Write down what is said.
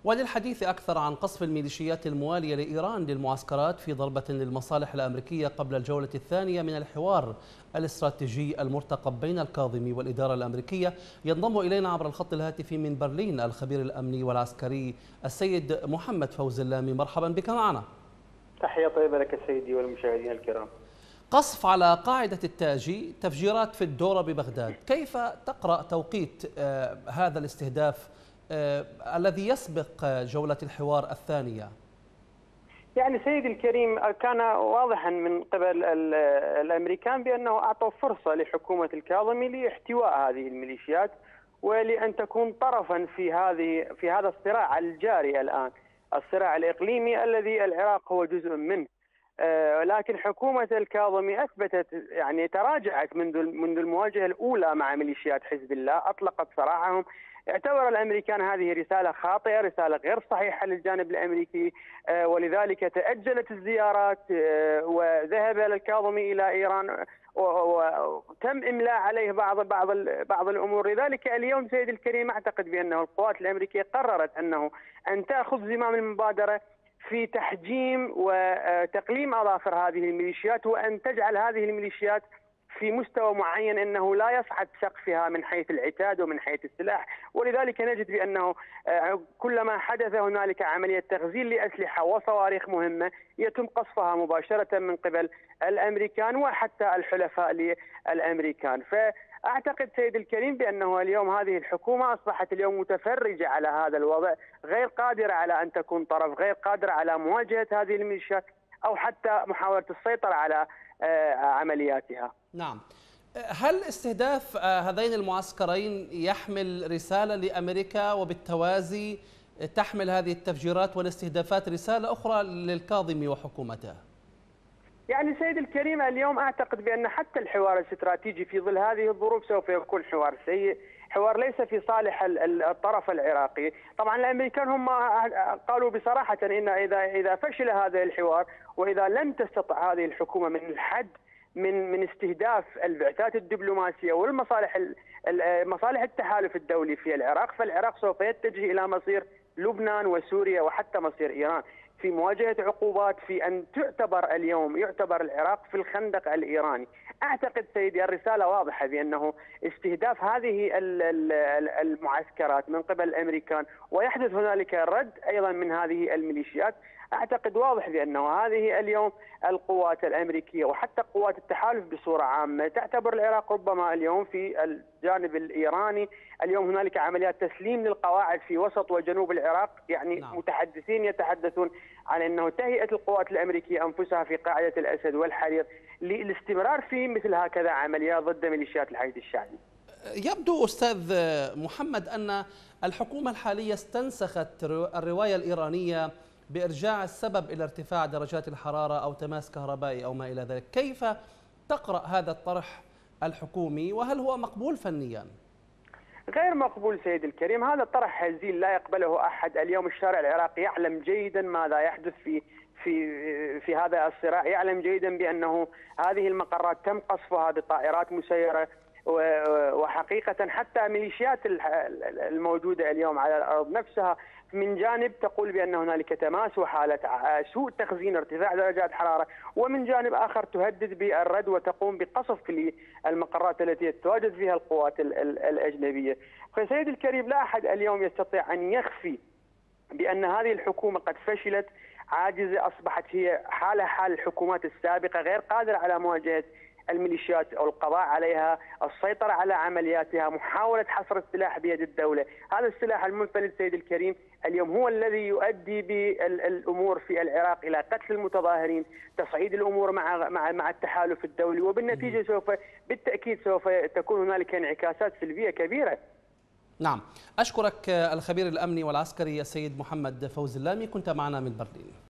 وللحديث أكثر عن قصف الميليشيات الموالية لإيران للمعسكرات في ضربة للمصالح الأمريكية قبل الجولة الثانية من الحوار الاستراتيجي المرتقب بين الكاظمي والإدارة الأمريكية، ينضم إلينا عبر الخط الهاتفي من برلين الخبير الأمني والعسكري السيد محمد فوزي اللامي. مرحبا بك معنا. تحية طيبة لك سيدي والمشاهدين الكرام. قصف على قاعدة التاجي، تفجيرات في الدورة ببغداد، كيف تقرأ توقيت هذا الاستهداف الذي يسبق جولة الحوار الثانية؟ يعني سيدي الكريم، كان واضحا من قبل الأمريكان بأنه أعطوا فرصة لحكومة الكاظمي لاحتواء هذه الميليشيات ولأن تكون طرفا في هذا الصراع الجاري الآن، الصراع الإقليمي الذي العراق هو جزء منه. لكن حكومة الكاظمي أثبتت، يعني تراجعت منذ المواجهة الأولى مع ميليشيات حزب الله، أطلقت سراحهم. اعتبر الأمريكان هذه رسالة خاطئة، رسالة غير صحيحة للجانب الأمريكي، ولذلك تأجلت الزيارات وذهب الكاظمي إلى إيران وتم إملاء عليه بعض الأمور. لذلك اليوم سيدي الكريم أعتقد بأنه القوات الأمريكية قررت أن تأخذ زمام المبادرة في تحجيم وتقليم أظافر هذه الميليشيات، وأن تجعل هذه الميليشيات في مستوى معين أنه لا يصعد سقفها من حيث العتاد ومن حيث السلاح. ولذلك نجد بأنه كلما حدث هنالك عملية تغزيل لأسلحة وصواريخ مهمة يتم قصفها مباشرة من قبل الأمريكان وحتى الحلفاء للأمريكان. أعتقد سيد الكريم بأنه اليوم هذه الحكومة أصبحت اليوم متفرجة على هذا الوضع، غير قادرة على أن تكون طرف، غير قادرة على مواجهة هذه الميليشيات أو حتى محاولة السيطرة على عملياتها. نعم. هل استهداف هذين المعسكرين يحمل رسالة لأمريكا، وبالتوازي تحمل هذه التفجيرات والاستهدافات رسالة أخرى للكاظمي وحكومته؟ يعني سيد الكريم، اليوم أعتقد بأن حتى الحوار الاستراتيجي في ظل هذه الظروف سوف يكون حوار سيء، حوار ليس في صالح الطرف العراقي. طبعا الأمريكان هم قالوا بصراحة إن إذا فشل هذا الحوار وإذا لم تستطع هذه الحكومة من الحد من استهداف البعثات الدبلوماسية والمصالح مصالح التحالف الدولي في العراق، فالعراق سوف يتجه إلى مصير لبنان وسوريا وحتى مصير إيران في مواجهة عقوبات، في أن يعتبر العراق في الخندق الإيراني. أعتقد سيدي الرسالة واضحة بأنه استهداف هذه المعسكرات من قبل الأمريكان ويحدث هنالك رد أيضا من هذه الميليشيات. أعتقد واضح بأنه هذه اليوم القوات الأمريكية وحتى قوات التحالف بصورة عامة تعتبر العراق ربما اليوم في الجانب الإيراني. اليوم هنالك عمليات تسليم للقواعد في وسط وجنوب العراق، يعني نعم. متحدثين يتحدثون عن أنه تهيئة القوات الأمريكية أنفسها في قاعدة الأسد والحرير للاستمرار في مثل هكذا عمليات ضد ميليشيات الحشد الشعبي. يبدو أستاذ محمد أن الحكومة الحالية استنسخت الرواية الإيرانية بإرجاع السبب إلى ارتفاع درجات الحرارة أو تماس كهربائي أو ما إلى ذلك. كيف تقرأ هذا الطرح الحكومي، وهل هو مقبول فنيا؟ غير مقبول سيد الكريم، هذا طرح هزيل لا يقبله أحد. اليوم الشارع العراقي يعلم جيدا ماذا يحدث في هذا الصراع، يعلم جيدا بأنه هذه المقرات تم قصفها بطائرات مسيرة، وحقيقة حتى ميليشيات الموجودة اليوم على الأرض نفسها من جانب تقول بأن هنالك تماس وحالة سوء تخزين، ارتفاع درجات حرارة، ومن جانب آخر تهدد بالرد وتقوم بقصف المقرات التي تتواجد فيها القوات الأجنبية. فسيد الكريم، لا أحد اليوم يستطيع أن يخفي بأن هذه الحكومة قد فشلت، عاجزة، أصبحت هي حال الحكومات السابقة، غير قادرة على مواجهة الميليشيات أو القضاء عليها، السيطرة على عملياتها، محاولة حصر السلاح بيد الدولة. هذا السلاح المنفلت سيد الكريم اليوم هو الذي يؤدي بالأمور في العراق إلى قتل المتظاهرين، تصعيد الأمور مع التحالف الدولي، وبالنتيجة بالتأكيد سوف تكون هنالك انعكاسات سلبية كبيرة. نعم، أشكرك الخبير الأمني والعسكري السيد محمد فوزي اللامي، كنت معنا من برلين.